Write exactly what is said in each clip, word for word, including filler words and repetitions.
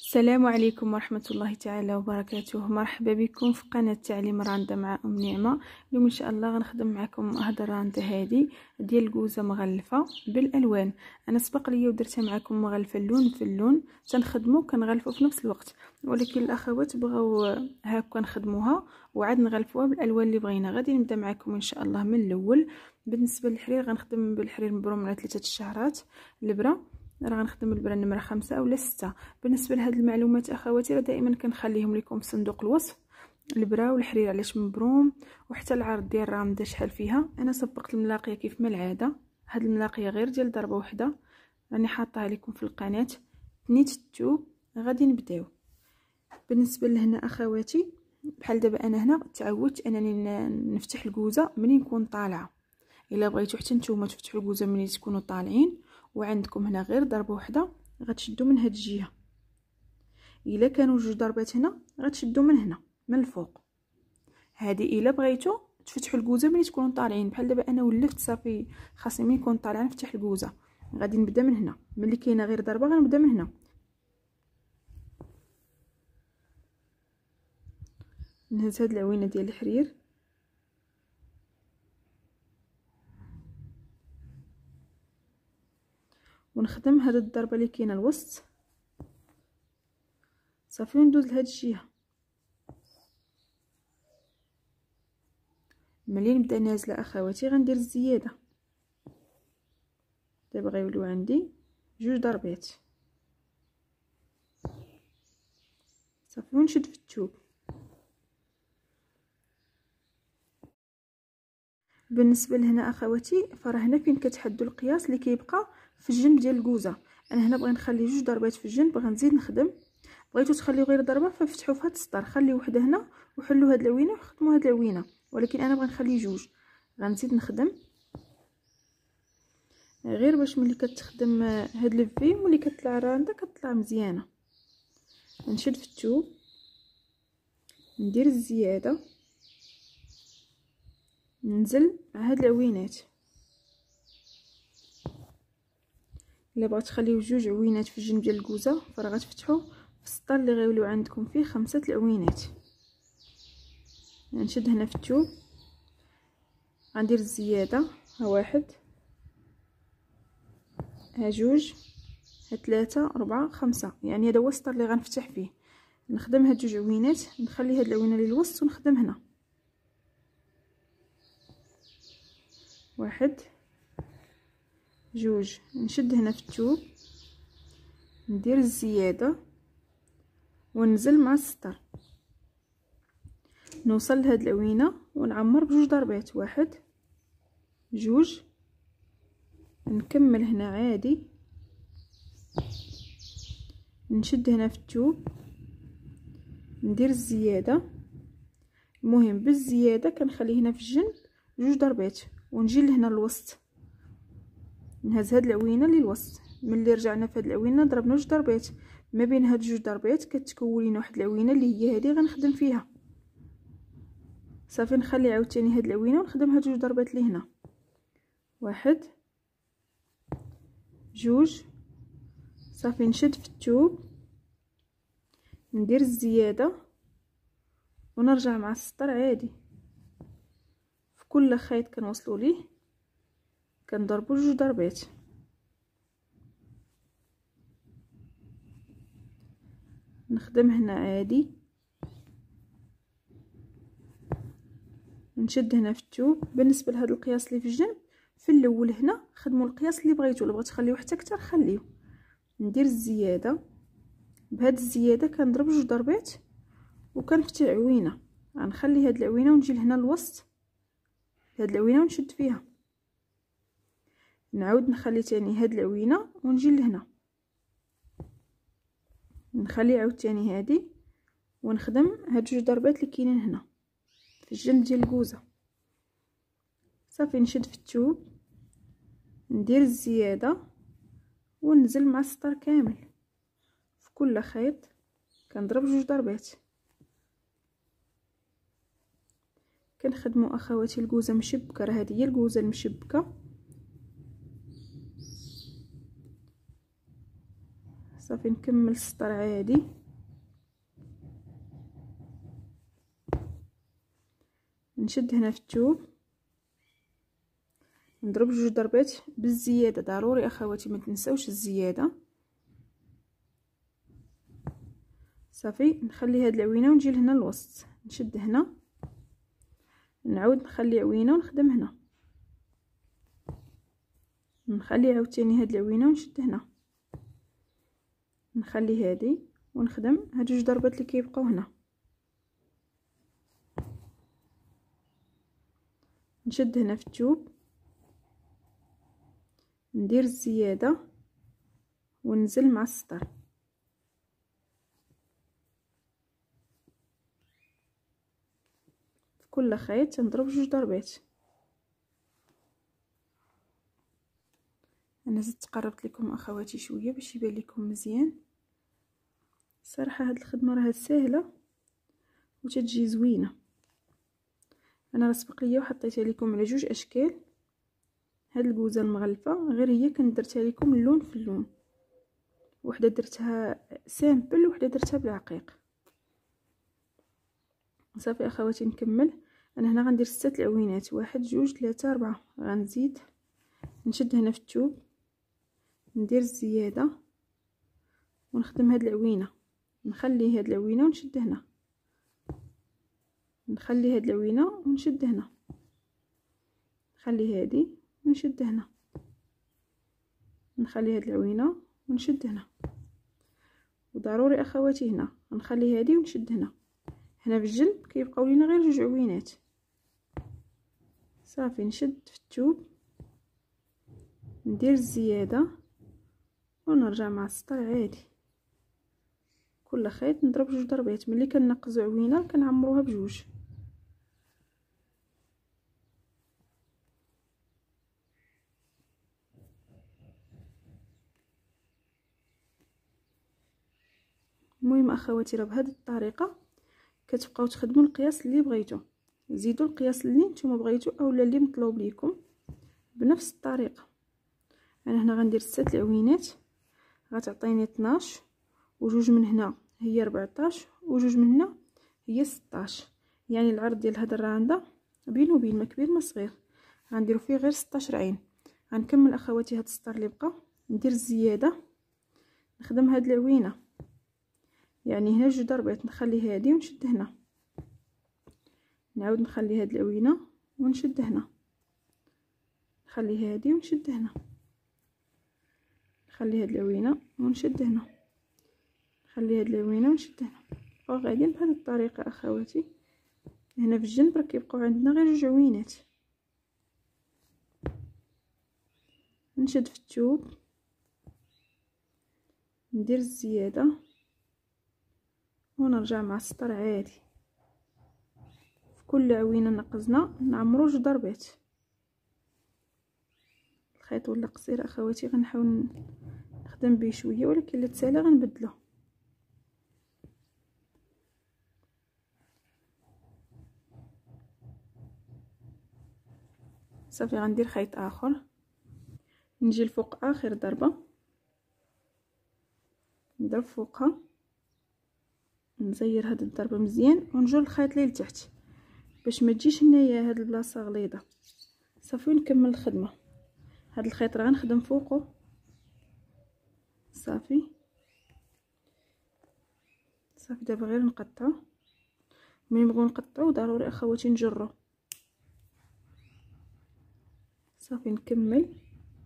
السلام عليكم ورحمة الله تعالى وبركاته. مرحبا بكم في قناة تعليم راندا مع ام نعمة. اليوم ان شاء الله غنخدم معكم هاد الراندا هادي ديال الكوزه مغلفه بالالوان. انا سبق لي ودرتها معكم مغلفه اللون في اللون، تنخدمو كنغلفو في نفس الوقت، ولكن الاخوات بغاو هاكا نخدموها وعاد نغلفوها بالالوان اللي بغينا. غادي نبدا معكم ان شاء الله من الاول. بالنسبه للحرير غنخدم بالحرير مبروم على ثلاثه الشعرات الابره، راه غنخدم البره نمره خمسة اولا ستة. بالنسبه لهاد المعلومات اخواتي راه دائما كنخليهم لكم في صندوق الوصف، البره والحرير علاش مبروم وحتى العرض ديال الرامده شحال فيها. انا سبقت الملاقيه كيف ما العاده، هاد الملاقيه غير ديال ضربه واحده راني حاطاها لكم في القناه. تنيت الثوب غادي نبداو. بالنسبه لهنا اخواتي بحال دابا انا هنا تعودت انني نفتح الكوزه منين نكون طالعه. الا بغيتو حتى نتوما تفتحوا الكوزه منين تكونوا طالعين وعندكم هنا غير ضربه واحده غتشدوا من هاد الجهه. الا كانوا جوج ضربات هنا غتشدوا من هنا من الفوق. هذه الا بغيتو تفتحوا الكوزه ملي تكونوا طالعين، بحال دابا انا ولفت صافي خاصني ملي نكون طالعه نفتح الكوزه. غادي نبدا من هنا، ملي كاينه غير ضربه غنبدا من هنا نهز هاد العوينه ديال الحرير ونخدم هاد الضربه اللي كاينه الوسط صافي وندوز لهاد الجهه. ملي نبدا نازله اخواتي غندير الزياده، دابا غيوليو عندي جوج ضربات صافي ونشد في الثوب. بالنسبه لهنا اخواتي فراه هنا فين كتحدوا القياس اللي كيبقى في الجنب ديال الكوزه. انا هنا بغي نخلي جوج ضربات في الجنب، غنزيد نخدم. بغيتو تخليو غير ضربه ففتحوا في هاد السطر، خليو وحده هنا وحلوا هاد العوينه وخدموا هاد العوينه، ولكن انا بغي نخلي جوج. غنزيد نخدم غير باش ملي كتخدم هاد الفي ملي كتطلع الرانده كتطلع مزيانه. نشد في الثوب ندير الزياده ننزل مع هاد العوينات. الا بغيت تخليو جوج عوينات في الجنب ديال الكوزه فراه غتفتحوا في السطر اللي غيوليو عندكم فيه خمسه العوينات. نشد هنا في الثوب غندير الزياده، ها واحد ها جوج ها ثلاثة أربعة خمسة، يعني هذا هو السطر اللي غنفتح فيه. نخدم هاد جوج عوينات نخلي هاد العوينه للوسط ونخدم هنا واحد جوج. نشد هنا في الثوب ندير الزياده وننزل مع السطر نوصل لهاد العوينه ونعمر بجوج ضربات، واحد جوج. نكمل هنا عادي نشد هنا في الثوب ندير الزياده. المهم بالزياده كنخلي هنا في الجنب جوج ضربات ونجي لهنا الوسط نهز هاد العوينه للوسط. ملي رجعنا في هاد العوينه ضربنا جوج ضربات، ما بين هاد جوج ضربات كتكون لينا واحد العوينه اللي هي هذه غنخدم فيها صافي. نخلي عاوتاني هاد العوينه ونخدم هاد جوج ضربات اللي هنا، واحد جوج صافي. نشد في الثوب ندير الزياده ونرجع مع السطر عادي. في كل خيط كنوصلوا ليه كنضربوا جوج ضربات. نخدم هنا عادي نشد هنا في الثوب. بالنسبه لهاد القياس اللي في الجنب في الاول هنا خدموا القياس اللي بغيتو، اللي بغيتو تخليوه حتى اكثر خليوه. ندير الزياده، بهاد الزياده كنضرب جوج ضربات وكنفتح عوينه. غنخلي هاد العوينه ونجي لهنا الوسط هاد العوينه ونشد فيها، نعاود نخلي تاني هاد العوينه ونجي لهنا نخلي عاوتاني هادي ونخدم هاد جوج ضربات اللي كاينين هنا في الجنب ديال الكوزه صافي. نشد في الثوب ندير الزياده وننزل مع السطر كامل. في كل خيط كنضرب جوج ضربات. كنخدموا اخواتي الكوزه مشبكه، راه هذه هي الكوزه المشبكه صافي نكمل السطر عادي. نشد هنا في الثوب، نضرب جوج ضربات بالزياده، ضروري اخواتي ما تنساوش الزياده. صافي نخلي هاد العوينه ونجي لهنا الوسط، نشد هنا، نعاود نخلي عوينه ونخدم هنا، نخلي عاوتاني هاد العوينه ونشد هنا، نخلي هادي ونخدم هاد جوج ضربات اللي كيبقاو هنا. نشد هنا في الثوب، ندير الزياده وننزل مع السطر. في كل خيط نضرب جوج ضربات. انا زدت قربت لكم اخواتي شويه باش يبان لكم مزيان. صراحه هاد الخدمه راها سهله وتتجي زوينه. انا راه سبق ليا وحطيتها لكم على جوج اشكال. هاد الكوزه المغلفه غير هي كنت درتها لكم اللون في اللون، وحده درتها سامبل وحده درتها بالعقيق. صافي اخواتي نكمل. انا هنا غندير ستة العوينات، واحد جوج ثلاثة أربعة. غنزيد نشد هنا في الثوب، ندير الزياده ونخدم هاد العوينه، نخلي هاد العوينه ونشد هنا، نخلي هاد العوينه ونشد هنا، نخلي هادي ونشد هنا، نخلي هاد العوينه ونشد هنا. وضروري اخواتي هنا نخلي هادي ونشد هنا. هنا في الجنب كيبقاو لينا غير جوج عوينات. صافي نشد في الثوب، ندير الزياده ونرجع مع السطر عادي. كل خيط نضرب جوج ضربات. ملي كنقزو عوينه كنعمروها بجوج. المهم اخواتي راه بهذه الطريقه كتبقاو تخدموا القياس اللي بغيتو، زيدوا القياس اللي نتوما بغيتو اولا اللي مطلوب ليكم بنفس الطريقه. انا هنا غندير ستة العوينات، غتعطيني اثناش، وجوج من هنا هي أربعطاش، وجوج من هنا هي ستاش. يعني العرض ديال هاد الرانده بين وبين ما كبير ما صغير، غنديرو فيه غير ستاش عين. غنكمل اخواتي هاد السطر اللي بقى، ندير الزياده، نخدم هاد العوينه، يعني هنا جوج ضربات، نخلي هادي ونشد هنا، نعاود نخلي هاد العوينه ونشد هنا، نخلي هادي ونشد هنا، نخلي هاد العوينه ونشد هنا، نخلي هاد العوينه ونشد هنا. وغاديين بهذه الطريقه اخواتي. هنا في الجنب راه كيبقاو عندنا غير جوج عوينات. نشد في الثوب، ندير الزياده ونرجع مع السطر عادي. في كل عوينه نقزنا نعمرو جوج ضربات. الخيط ولا قصير اخواتي غنحاول نخدم به شويه، ولكن الا تسالى غنبدلو. صافي غندير خيط اخر، نجي الفوق اخر ضربه نضرب فوقها، نزير هاد الضربه مزيان ونجر الخيط اللي لتحت باش ما تجيش هنايا هاد البلاصه غليظه. صافي نكمل الخدمه. هاد الخيط راه غنخدم فوقه. صافي صافي دابا غير نقطعو. ملي نبغيو نقطعو ضروري اخواتي نجرو. صافي نكمل.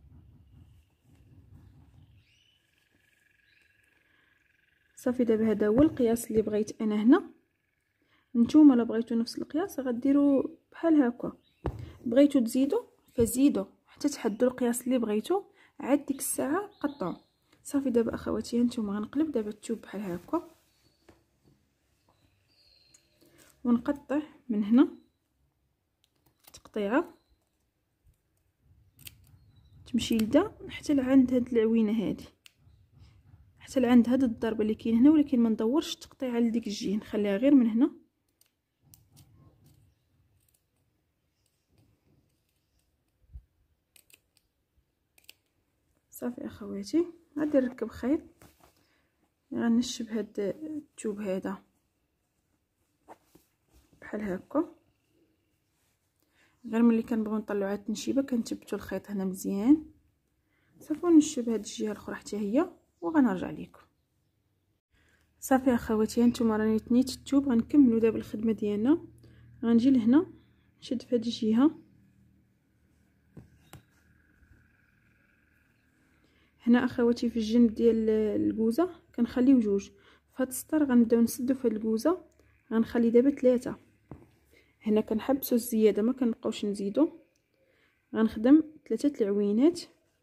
صافي دابا هذا هو القياس اللي بغيت انا هنا. نتوما الا بغيتو نفس القياس غديروا بحال هكا، بغيتو تزيدوا فزيدوا حتى تحدوا القياس اللي بغيتو، عاد ديك الساعه قطعوا. صافي دابا اخواتي هانتوما غنقلب دابا الثوب بحال هكا ونقطع من هنا تقطيعه تمشي لدا حتى لعند هاد العوينه هادي، حتى لعند هاد الضربه اللي كاين هنا، ولكن ما ندورش التقطيعه لديك الجهه، نخليها غير من هنا. صافي اخواتي غادي نركب خيط غنشب هاد الثوب هذا بحال هكا. غير ملي كنبغيو نطلعوا هاد التنشيبه كنثبتوا الخيط هنا مزيان صافي، ونشب هاد الجهه الاخرى حتى هي وغنرجع لكم. صافي اخواتي، هانتوما راني تنيت الثوب. غنكملوا دابا الخدمه ديالنا. غنجي لهنا نشد في هاد الجهه هنا اخواتي، في الجنب ديال الكوزه كنخليو جوج. في هاد السطر غنبداو نسدو في هاد الكوزه، غنخلي دابا ثلاثة. هنا كنحبسوا الزياده ما كنبقاوش نزيدو. غنخدم ثلاثه العوينات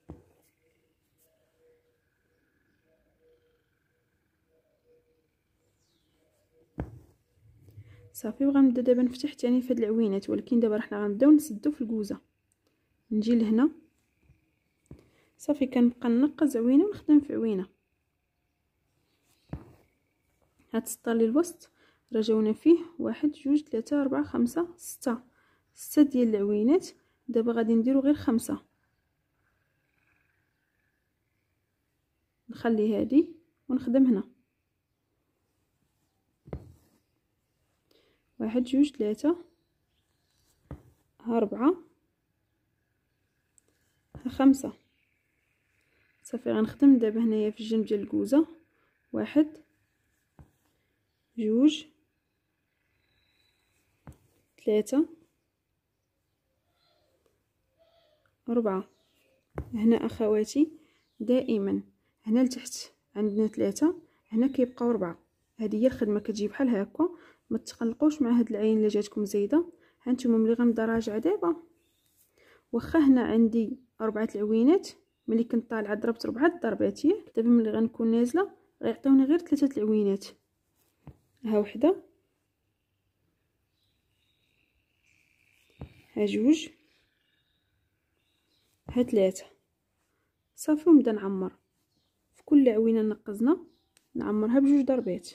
صافي، وغنبدا دابا نفتح ثاني في هاد العوينات، ولكن دابا حنا غنبداو نسدو في الكوزه. نجي لهنا صافي كنبقى ننقز عوينه ونخدم في عوينه. هاد السطر اللي الوسط رجعونا فيه واحد جوج ثلاثة أربعة خمسة ستة، ستة ديال العوينات. دابا غادي نديرو غير خمسة. نخلي هادي ونخدم هنا واحد جوج ثلاثة أربعة خمسة صافي. غنخدم دابا هنايا في الجنب ديال الكوزه واحد جوج ثلاثة أربعة. هنا أخواتي دائما هنا لتحت عندنا ثلاثة، هنا كيبقاو أربعة. هذه هي الخدمة كتجي بحال هكا. ما تقلقوش مع هاد العين اللي جاتكم زايدة. هانتوما ملي غنبدا راجع دابا، واخا هنا عندي أربعة العوينات، ملي كنت طالعة ضربت ربعة ضربات ياك. دابا ملي غنكون نازلة غيعطيوني غير ثلاثة العوينات. ها وحدة، ها جوج، ها ثلاثة صافي. ونبدا نعمر في كل عوينه نقزنا نعمرها بجوج ضربات.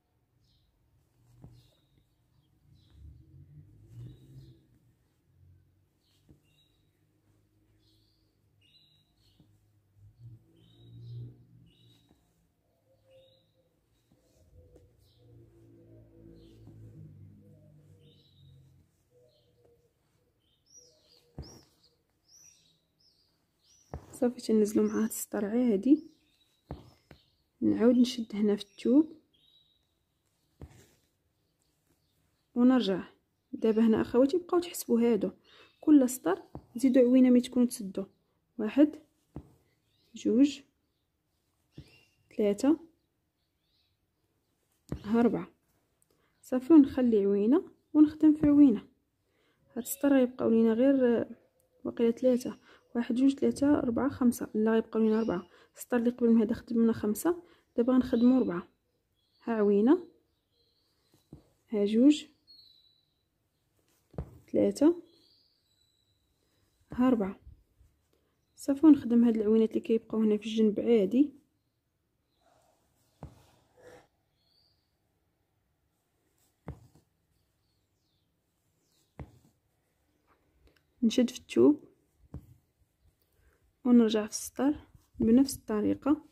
صافي تنزلوا مع هاد السطر عادي. نعاود نشد هنا في الثوب ونرجع. دابا هنا اخواتي بقاو تحسبوا هادو كل سطر زيدوا عوينه ملي تكونوا تسدوا واحد جوج ثلاثة أربعة صافي. ونخلي عوينه ونخدم في عوينه. هاد السطر غيبقاو لينا غير وقيله ثلاثة، واحد جوج ثلاثة أربعة خمسة. لا غيبقاو لينا أربعة. السطر اللي قبل من هذا خدمنا خمسة، دابا غنخدمو أربعة. ها عوينه، ها جوج ثلاثة، ها أربعة صافي. ونخدم هاد العوينات اللي كيبقاو هنا في الجنب عادي. نشد في الثوب ونرجع في السطر بنفس الطريقة.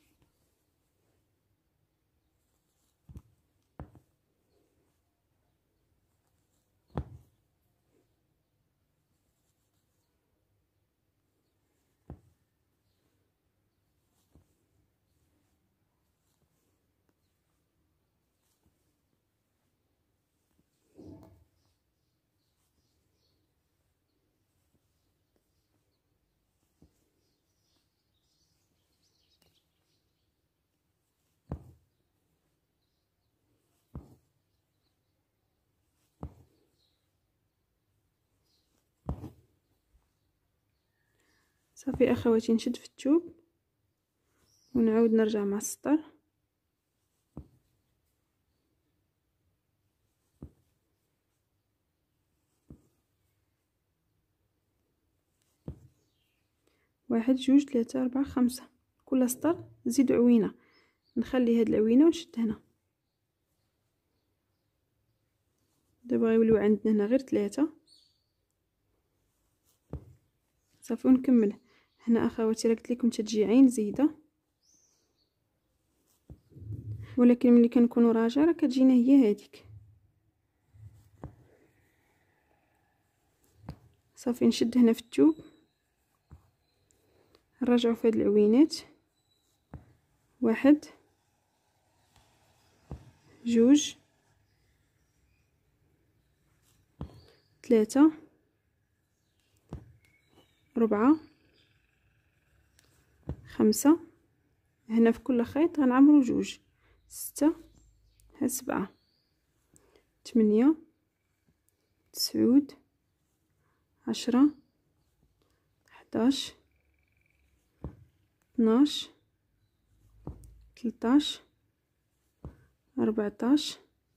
صافي اخواتي نشد في الثوب ونعاود نرجع مع السطر. واحد جوج ثلاثة أربعة خمسة. كل سطر نزيد عوينه. نخلي هاد العوينه ونشد هنا. دابا غيوليو عندنا هنا غير ثلاثة صافي. ونكمل هنا اخواتي. راه قلت لكم تتجي عين زايده ولكن ملي كنكونوا راجع راه كتجينا هي هذيك. صافي نشد هنا في الثوب، نرجعوا في هاد العوينات، واحد جوج ثلاثة ربعة خمسة، هنا في كل خيط غنعمرو جوج، ستة، ها سبعة، ثمانية، تسعود، عشرة، حداش، اثناش، ثلاثة، أربعطاش،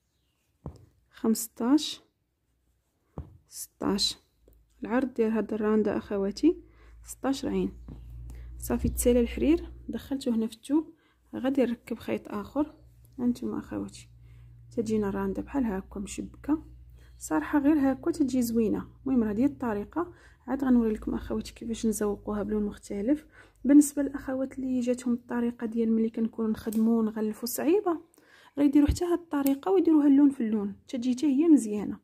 خمسطاش، ستاش. العرض ديال هاد الرانده اخواتي ستاش عين. صافي تسالى الحرير، دخلته هنا في الثوب، غادي نركب خيط اخر. هانتوما اخواتي تجينا الرانده بحال هكا مشبكه، صراحه غير هكا تجي زوينه. المهم هذه الطريقه عاد غنوري لكم اخواتي كيفاش نزوقوها بلون مختلف. بالنسبه للاخوات اللي جاتهم الطريقه ديال ملي كنكونوا نخدموا نغلفوا صعيبه، غيديروا حتى هاد الطريقه ويديروها اللون في اللون، تجي حتى هي مزيانه.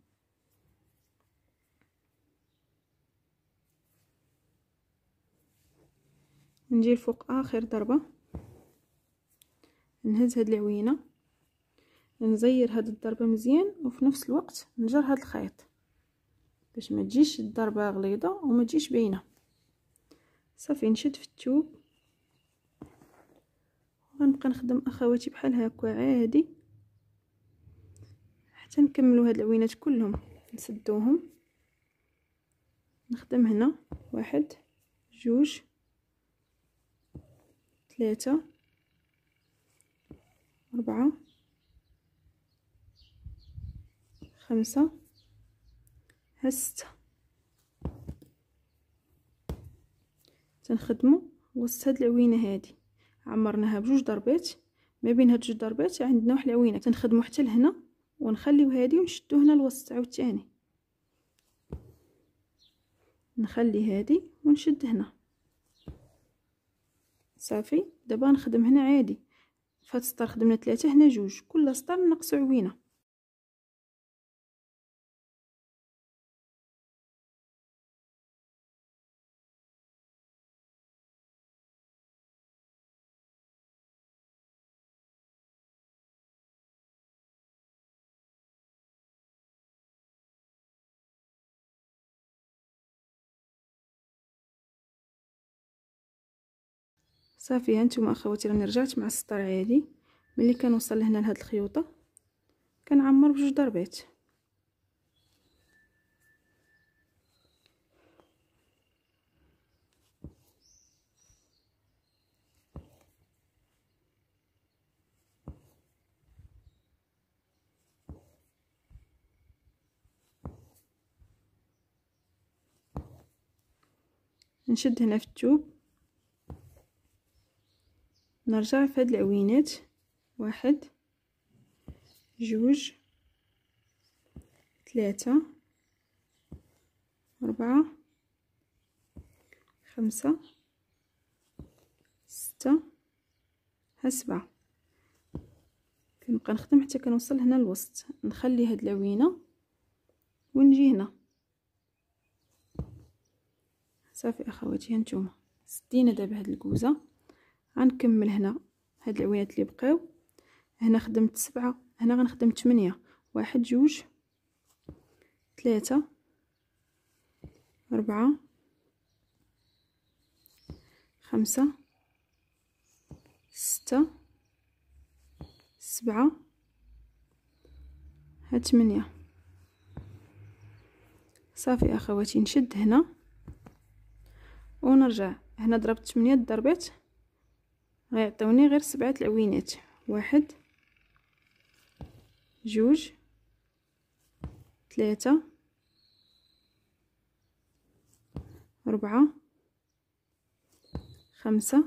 نجي فوق اخر ضربه، نهز هاد العوينه، نزير هاد الضربه مزيان، وفي نفس الوقت نجر هاد الخيط باش ما تجيش الضربه غليظه وما تجيش باينه. صافي نشد في الثوب، غنبقى نخدم اخواتي بحال هكا عادي حتى نكملوا هاد العوينات كلهم، نسدوهم، نخدم هنا واحد جوج ثلاثة أربعة خمسة، ها ستة. تنخدموا وسط هاد العوينه هادي، عمرناها بجوج ضربات، ما بين هاد جوج ضربات عندنا واحد العوينه، تنخدموا حتى لهنا ونخليو هادي ونشدو هنا الوسط عاوتاني، نخلي هادي ونشد هنا. صافي دابا نخدم هنا عادي، فهاد السطر خدمنا ثلاثة، هنا جوج، كل سطر نقص عوينه. صافي هانتوما اخواتي راني رجعت مع السطر عادي. ملي كنوصل لهنا لهاد الخيوطه كنعمر بجوج ضربات. نشد هنا في الثوب، نرجع في هاد العوينات، واحد جوج ثلاثة أربعة خمسة ستة، ها سبعة. كنبقى نخدم حتى كنوصل هنا الوسط، نخلي هاد العوينه ونجي هنا. صافي اخواتي هانتوما سدينا دابا هاد الكوزه، غنكمل هنا هاد العوينات اللي بقاو. هنا خدمت سبعة، هنا غنخدم ثمانية، واحد جوج ثلاثة أربعة خمسة ستة سبعة، ها ثمانية. صافي اخواتي نشد هنا ونرجع هنا، ضربت ثمانية ضربات غيعطيوني غير سبعة العوينات، واحد جوج ثلاثة أربعة خمسة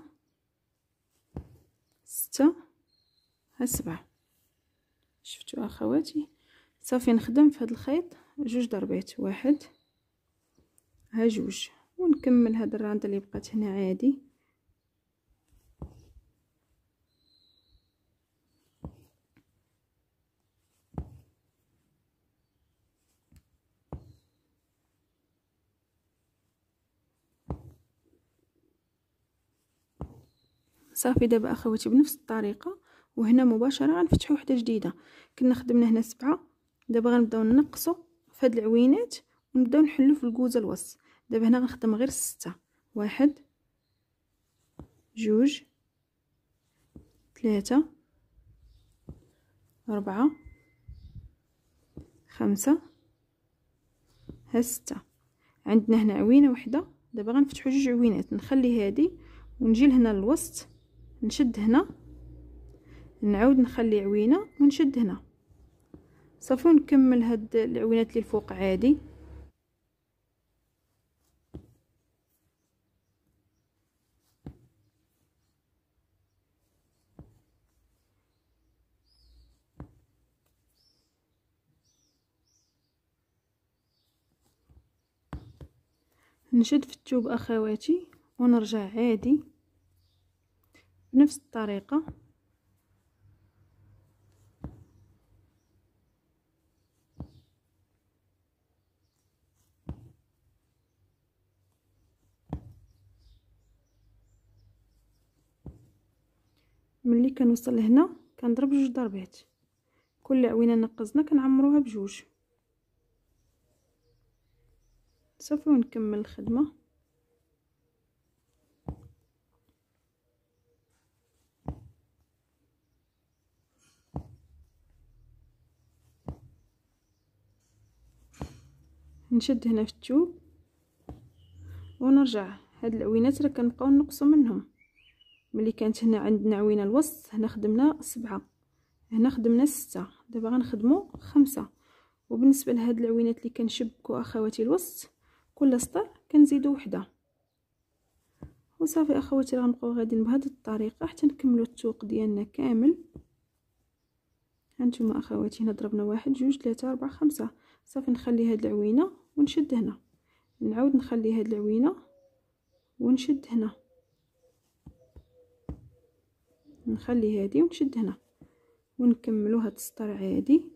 ستة، ها سبعة. شفتوا اخواتي؟ صافي نخدم في هذا الخيط جوج ضربات، واحد ها جوج، ونكمل هاد الرانده اللي بقات هنا عادي. صافي دابا اخواتي بنفس الطريقه، وهنا مباشره غنفتحوا وحده جديده. كنا خدمنا هنا سبعة، دابا غنبداو نقصوا في هاد العوينات ونبداو نحلو في الكوزه الوسط. دابا هنا غنخدم غير ستة، واحد جوج ثلاثة أربعة خمسة ها ستة. عندنا هنا عوينه وحده، دابا غنفتحوا جوج عوينات، نخلي هذه ونجي لهنا للوسط، نشد هنا، نعاود نخلي عوينه ونشد هنا صافي، ونكمل هاد العوينات اللي الفوق عادي. نشد في الثوب اخواتي ونرجع عادي بنفس الطريقه. ملي كنوصل لهنا كنضرب جوج ضربات، كل عوينه نقصنا كنعمروها بجوج صافي، ونكمل الخدمه. نشد هنا في الثوب ونرجع. هاد العوينات راه كنبقاو نقصوا منهم. ملي كانت هنا عندنا عوينه الوسط، هنا خدمنا سبعة، هنا خدمنا ستة، دابا غنخدموا خمسة. وبالنسبه لهاد العوينات اللي كنشبكوا اخواتي الوسط، كل سطر كنزيدوا وحده وصافي. اخواتي راه غنبقاو غاديين بهذه الطريقه حتى نكملوا التوق ديالنا كامل. هانتوما اخواتي هنا ضربنا واحد جوج ثلاثة أربعة خمسة صافي. نخلي هاد العوينه ونشد هنا، نعاود نخلي هاد العوينه ونشد هنا، نخلي هادي ونشد هنا، ونكملوا هاد السطر عادي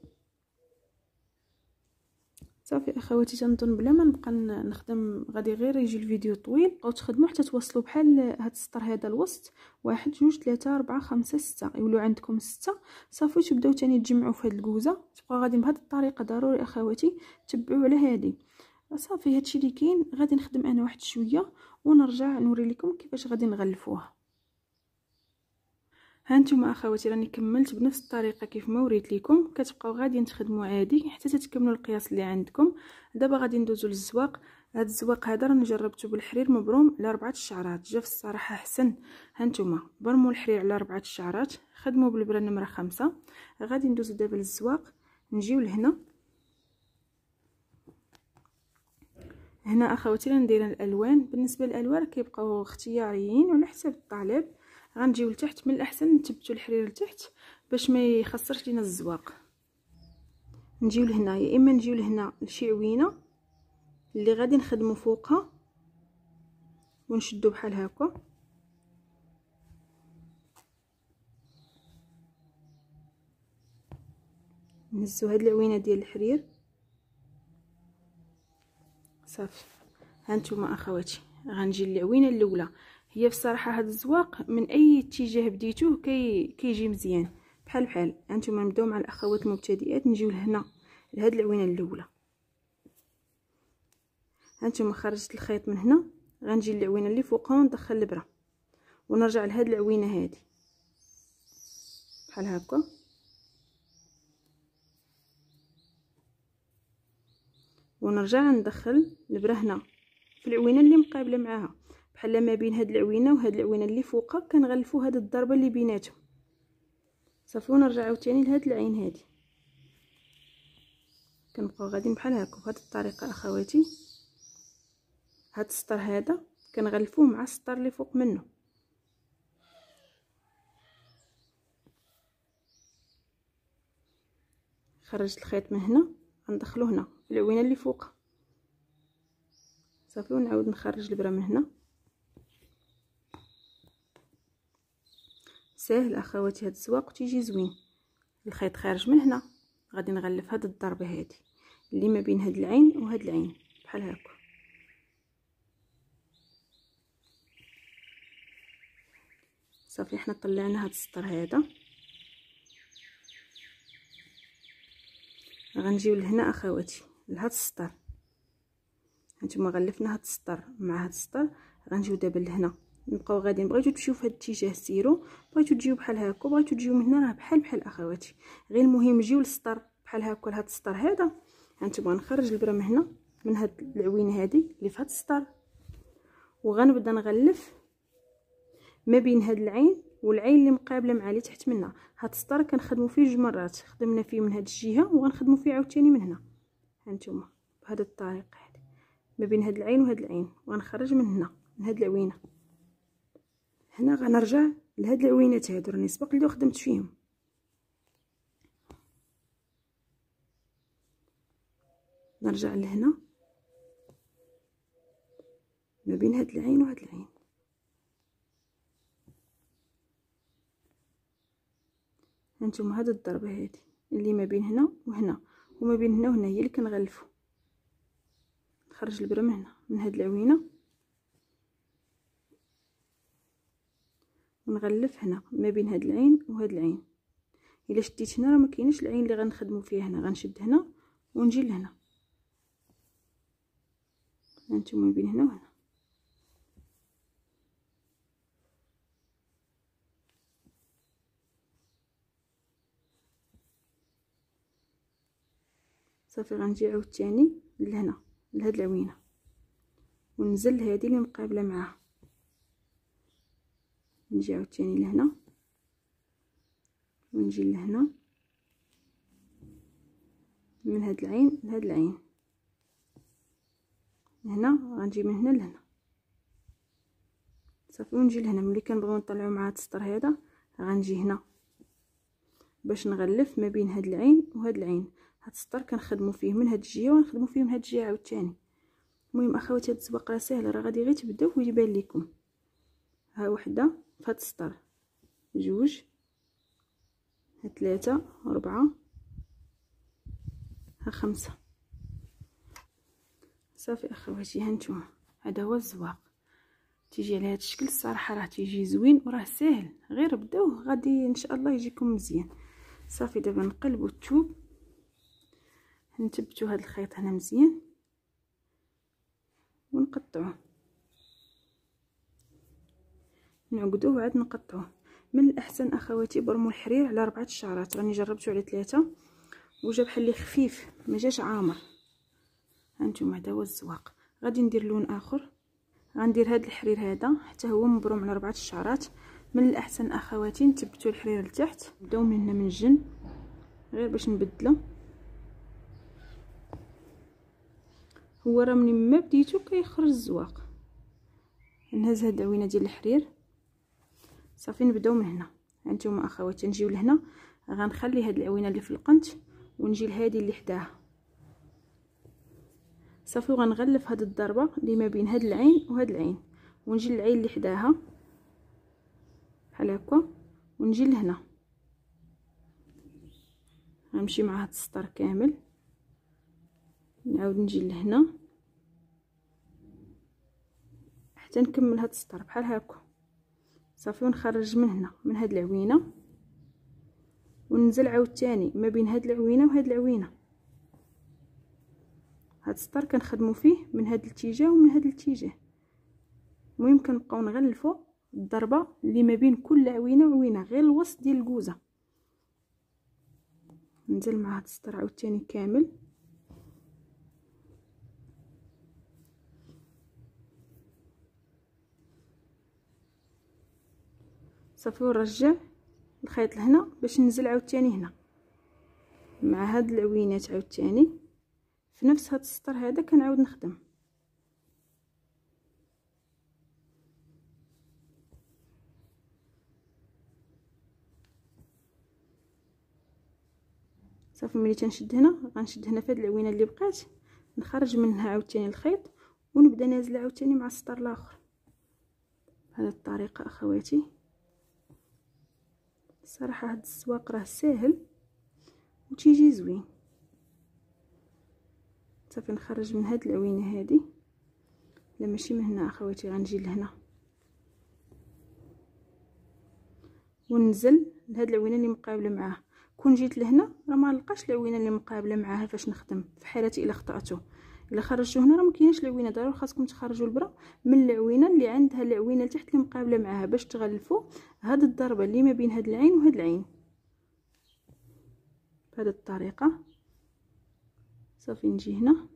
صافي. اخواتي تنظن بلا ما نبقى نخدم غادي غير يجي الفيديو طويل، او تخدموا حتى توصلوا بحال هاد السطر هذا الوسط، واحد جوج ثلاثة أربعة خمسة ستة، يولوا عندكم ستة صافي. تبداو تاني تجمعوا في هاد الكوزه، تبقاو غادي بهاد الطريقه. ضروري اخواتي تبعوا على هادي صافي. هادشي اللي كاين. غادي نخدم انا واحد شويه ونرجع نوري لكم كيفاش غادي نغلفوها. هانتوما اخواتي راني كملت بنفس الطريقه كيف ما وريت لكم. كتبقاو غادي تخدموا عادي حتى تتكملوا القياس اللي عندكم. دابا غادي ندوزو للزواق. هذا الزواق هذا راني جربته بالحرير مبروم على اربعه الشعرات، جا في الصراحه احسن. هانتوما برموا الحرير على اربعه الشعرات، خدموا بالبره نمره خمسة. غادي ندوزو دابا للزواق. نجيو لهنا، هنا اخواتي راني ندير الالوان. بالنسبه للالوان كيبقاو اختياريين وعلى حسب الطالب. غنجيو لتحت، من الاحسن نثبتوا الحرير لتحت باش ما يخسرش لينا الزواق. نجيو لهنا، يا اما نجيو لهنا لشي عوينه اللي غادي نخدموا فوقها ونشدوا بحال هكا، نهزوا هاد العوينه ديال الحرير صافي. هانتوما اخواتي غنجي للعوينه الاولى. هي بصراحه هذا الزواق من اي اتجاه بديتوه كي كيجي مزيان بحال بحال. هانتوما نبداو مع الاخوات المبتدئات. نجيو لهنا لهاد العوينه الاولى. هانتوما خرجت الخيط من هنا، غنجي للعوينه اللي فوقها وندخل الابره ونرجع لهاد العوينه هذه بحال هكا، ونرجع ندخل الابره هنا في العوينه اللي مقابله معاها، بحال ما بين هاد العوينه وهاد العوينه اللي فوقها كنغلفوا هاد الضربه اللي بيناتهم صافي. ونرجع عاوتاني لهاد العين هادي، كنبقاو غاديين بحال هكا بهاد الطريقه اخواتي. هاد السطر هذا كنغلفوه مع السطر اللي فوق منه. خرجت الخيط من هنا غندخلو هنا في العوينه اللي فوق صافي، ونعاود نخرج الابره من هنا. ساهل اخواتي هاد الزواق وتيجي زوين. الخيط خارج من هنا، غادي نغلف هاد الضربه هذه اللي ما بين هاد العين وهاد العين بحال هكا صافي حنا طلعنا هاد السطر هذا، غنجيو لهنا اخواتي لهاد السطر. هانتوما غلفنا هاد السطر مع هاد السطر، غنجيو دابا لهنا نبقاو غاديين. بغيتو تمشيو في هاد الاتجاه سيروا، بغيتو تجيو بحال هكا، بغيتو تجيو من هنا راه بحال بحال اخواتي، غير المهم جيو للسطر بحال هكا لهاد السطر هذا. هانتوما غنخرج البره من هنا من هاد العوينه هادي اللي في هاد السطر، وغنبدا نغلف ما بين هاد العين والعين اللي مقابله مع اللي تحت منها. هاد السطر كنخدموا فيه جوج مرات، خدمنا فيه من هاد الجهه وغنخدموا فيه عاوتاني من هنا. هانتوما بهذه الطريقه هذه ما بين هاد العين وهاد العين، وغنخرج من هنا من هاد العوينه. هنا غنرجع لهاد العوينات هادو راني سبق اللي خدمت فيهم، نرجع لهنا ما بين هاد العين وهاد العين. هانتوما هاد الضربه هادي اللي ما بين هنا وهنا وما بين هنا وهنا هي اللي كنغلفو. نخرج البره من هنا من هاد العوينه ونغلف هنا ما بين هاد العين وهاد العين. الا شديت هنا راه ما كايناش العين اللي غنخدموا فيها هنا، غنشد هنا ونجي لهنا. هانتوما ما بين هنا وهنا. صافي غنجي عاوتاني لهنا لهاد العوينه وننزل هذه اللي مقابله معاها، نجي عاوتاني لهنا ونجي لهنا من هاد العين لهاد العين. هنا غنجي من هنا لهنا صافي، ونجي لهنا. ملي كنبغيو نطلعو مع هاد السطر هذا غنجي هنا باش نغلف ما بين هاد العين وهاد العين. هاد السطر كنخدموا فيه من هاد الجهه ونخدموا فيه من هاد الجهه عاوتاني. المهم اخواتي هاد الزواق راه ساهله، راه غادي غير تبداو ويبان لكم. ها وحده في هاد السطر، جوج، ها ثلاثه، أربعة، ها خمسة. صافي اخواتي هانتوما هذا هو الزواق، تيجي على هذا الشكل. الصراحه راه تيجي زوين وراه ساهل، غير بداوه غادي ان شاء الله يجيكم مزيان. صافي دابا نقلبوا الثوب، نثبتوا هذا الخيط هنا مزيان ونقطعوه، نعقدوه وعاد نقطعوه. من الاحسن اخواتي برموا الحرير على اربعه الشعرات، راني جربته على ثلاثه وجا بحال اللي خفيف ما جاش عامر. هانتوما هذا هو الزواق. غادي ندير لون اخر، غندير هذا الحرير هذا حتى هو مبروم على اربعه الشعرات. من الاحسن اخواتي نثبتوا الحرير لتحت، نبداو من هنا من الجن غير باش نبدلو. هو راه منين ما بديتو كيخرج الزواق. نهز هاد العوينه ديال الحرير صافي، نبداو من هنا. هانتوما اخواتي نجيو لهنا، غنخلي هاد العوينه اللي في القنت ونجي لهادي اللي حداها صافي، وغنغلف هاد الضربه اللي ما بين هاد العين وهاد العين، ونجي للعين اللي حداها بحال هكا ونجي لهنا. غنمشي مع هاد السطر كامل، نعاود نجي لهنا حتى نكمل هاد السطر بحال هكا صافي، ونخرج من هنا من هاد العوينه وننزل عاوتاني ما بين هاد العوينه وهاد العوينه. هاد السطر كنخدموا فيه من هاد الاتجاه ومن هاد الاتجاه. المهم كنبقاو نغلفوا الضربه اللي ما بين كل عوينه وعوينه، غير الوسط ديال الكوزه. ننزل مع هاد السطر عاوتاني كامل، صافي، ونرجع الخيط لهنا باش ننزل عاوتاني هنا مع هاد العوينات عاوتاني في نفس هاد السطر هذا كنعاود نخدم. صافي ملي تنشد هنا غنشد هنا في هاد العوينه اللي بقات، نخرج منها عاوتاني الخيط ونبدا نازله عاوتاني مع السطر الاخر بهذه الطريقه اخواتي. الصراحه هاد الزواق راه ساهل وتيجي زوين. صافي نخرج من هاد العوينه هادي، لا ماشي من هنا اخواتي، غنجي لهنا وننزل لهاد العوينه اللي مقابله معاه. كون جيت لهنا راه ما نلقاش العوينه اللي مقابله معاها فاش نخدم، في حالتي الا خطاتو. الا خرجتو هنا راه ما كاينش العوينه، ضروري خاصكم تخرجوا البره من العوينه اللي عندها العوينه لتحت اللي مقابله معاها باش تغلفوا هاد الضربه اللي ما بين هاد العين وهاد العين بهذه الطريقه. صافي نجي هنا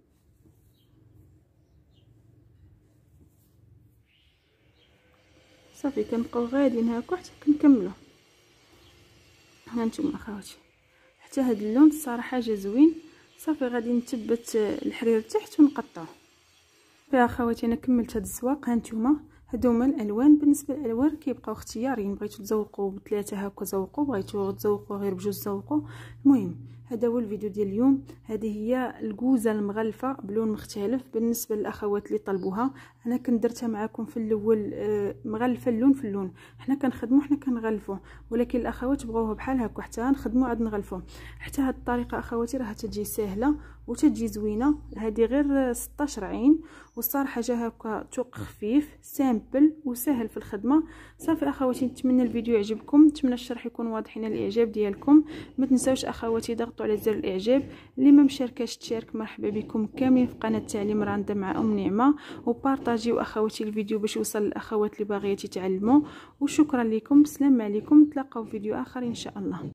صافي كنبقاو غاديين هكا حتى كنكملوا. ها نتوما اخواتي حتى هاد اللون الصراحه جا زوين. صافي غادي نثبت الحرير تحت ونقطعه. يا اخواتي انا كملت هاد الزواق. ها نتوما هادو هما الالوان. بالنسبه للالوان كيبقاو اختياريين، بغيتو تزوقوا بثلاثه هكا زوقوا، بغيتو تزوقوا غير بجوج زوقوا. المهم هذا هو الفيديو ديال اليوم. هذه هي الكوزه المغلفه بلون مختلف بالنسبه للاخوات اللي طلبوها. انا كنت درتها معكم في الاول مغلفه اللون في اللون. حنا كنخدموا حنا كنغلفوا، ولكن الاخوات بغاوها بحال هكا حتى نخدموا عاد نغلفوا. حتى هاد الطريقه اخواتي راه تجي سهله وتجي زوينه. هذه غير ستة عشر عين، والصراحه جا هكا توق خفيف سامبل وسهل في الخدمه. صافي اخواتي نتمنى الفيديو يعجبكم، نتمنى الشرح يكون واضح لنا الاعجاب ديالكم. ما تنساوش اخواتي ضغطوا على زر الاعجاب. اللي ما مشاركاش تشارك، مرحبا بكم كاملين في قناه تعليم راندا مع ام نعمه، وبارطاجيو اخواتي الفيديو باش يوصل للاخوات اللي باغيات يتعلموا. وشكرا لكم، السلام عليكم، نتلاقاو في فيديو اخر ان شاء الله.